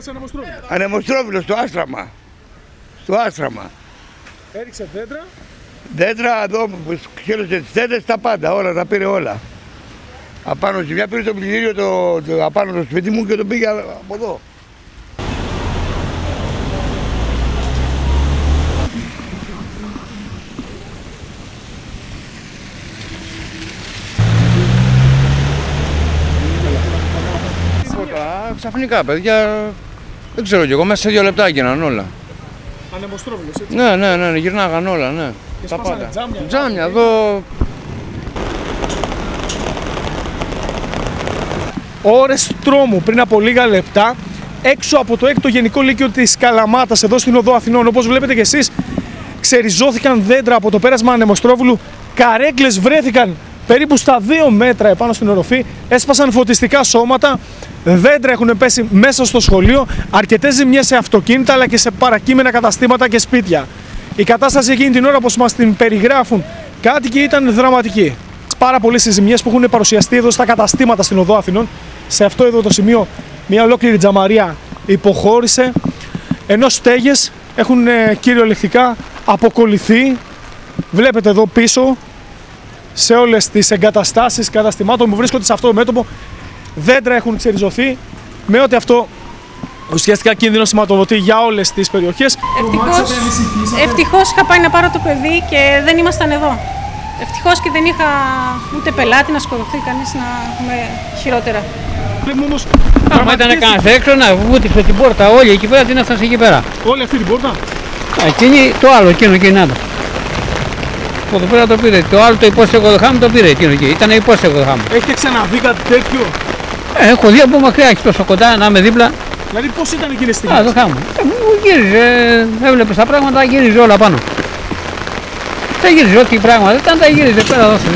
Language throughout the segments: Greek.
σε ανεμοστρόβιλο. Ανεμοστρόβιλο στο Άστραμα. Στο Άστραμα. Έριξε δέντρα. Δέντρα εδώ που ξύλωσε τις δέντρες, τα πάντα, όλα, τα πήρε όλα. Απάνω στη μια πήρε το πλυντήριο απάνω στο σπίτι μου και το πήγε από εδώ. Ξαφνικά, παιδιά, δεν ξέρω κι εγώ, μέσα σε 2 λεπτά έγιναν όλα. Ανεμοστρόβιλος, έτσι. Ναι, γυρνάγαν όλα, ναι. Και Τα σπάσανε πάντα. τζάμια. Τζάμια, εδώ. Ώρες τρόμου πριν από λίγα λεπτά έξω από το 6ο Γενικό Λύκειο της Καλαμάτας, εδώ στην Οδό Αθηνών. Όπως βλέπετε και εσείς, ξεριζώθηκαν δέντρα από το πέρασμα ανεμοστρόβιλου, καρέκλες βρέθηκαν περίπου στα 2 μέτρα επάνω στην οροφή, έσπασαν φωτιστικά σώματα, δέντρα έχουν πέσει μέσα στο σχολείο, αρκετές ζημιές σε αυτοκίνητα αλλά και σε παρακείμενα καταστήματα και σπίτια. Η κατάσταση εκείνη την ώρα, όπως μας την περιγράφουν κάτοικοι, ήταν δραματική. Πάρα πολλές ζημιές που έχουν παρουσιαστεί εδώ στα καταστήματα στην Οδό Αθηνών. Σε αυτό εδώ το σημείο μια ολόκληρη τζαμαρία υποχώρησε, ενώ στέγες έχουν κυριολεκτικά αποκολληθεί. Βλέπετε εδώ πίσω σε όλες τις εγκαταστάσεις καταστημάτων που βρίσκονται σε αυτό το μέτωπο, δέντρα έχουν ξεριζωθεί, με ό,τι αυτό ουσιαστικά κίνδυνο σηματοδοτεί για όλες τις περιοχές. Ευτυχώς είχα πάει να πάρω το παιδί και δεν ήμασταν εδώ. Ευτυχώς και δεν είχα ούτε πελάτη να σκοτωθεί κανείς, να έχουμε χειρότερα. Όμως, άμα ήταν κανένας έξω, να βούτυξε την πόρτα όλη εκεί πέρα, την έφτασε εκεί πέρα. Όλη αυτή την πόρτα. Εκείνη, το άλλο, εκείνο, να το. Το εδώ πέρα το πήρε, το άλλο το υπόστεγο δεχάμου το πήρε εκείνο εκεί, ήταν υπόστεγο δεχάμου. Έχετε ξαναδεί κάτι τέτοιο? Έχω δει από μακριά, έχει τόσο κοντά, να είμαι δίπλα. Δηλαδή πώς ήταν εκείνες τις στιγμές? Α, δεχάμου. Μου γύριζε, έβλεπες τα πράγματα, γύριζε όλα πάνω. Τα γύριζε ό,τι πράγματα, τα γύριζε πέρα εδώ.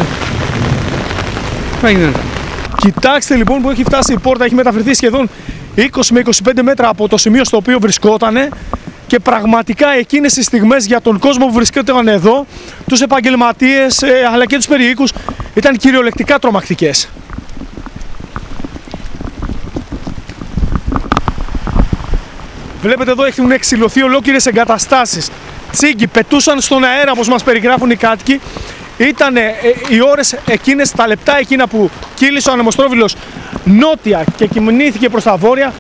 Κοιτάξτε λοιπόν που έχει φτάσει η πόρτα, έχει μεταφερθεί σχεδόν 20 με 25 μέτρα από το σημείο στο οποίο βρισκότανε και πραγματικά εκείνες τις στιγμές για τον κόσμο που βρισκόταν εδώ, τους επαγγελματίες αλλά και τους περιοίκους, ήταν κυριολεκτικά τρομακτικές. Βλέπετε εδώ έχουν εξυλωθεί ολόκληρες εγκαταστάσεις. Τσίγκοι πετούσαν στον αέρα, όπως μας περιγράφουν οι κάτοικοι. Ήταν οι ώρες εκείνες, τα λεπτά εκείνα που κύλησε ο ανεμοστρόβιλος νότια και κινήθηκε προς τα βόρεια.